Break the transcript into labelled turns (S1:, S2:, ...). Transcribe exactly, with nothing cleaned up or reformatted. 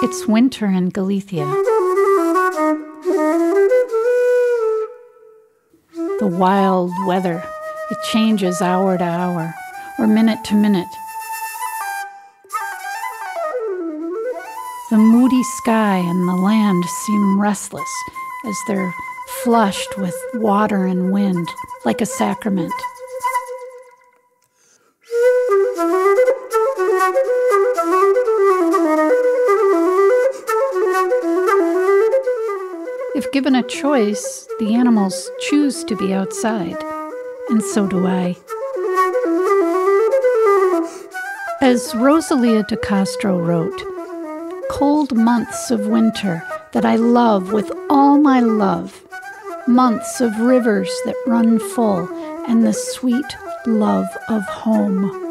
S1: It's winter in Galicia. The wild weather, it changes hour to hour, or minute to minute. The moody sky and the land seem restless as they're flushed with water and wind, like a sacrament. If given a choice, the animals choose to be outside, and so do I. As Rosalia de Castro wrote, cold months of winter that I love with all my love, months of rivers that run full, and the sweet love of home.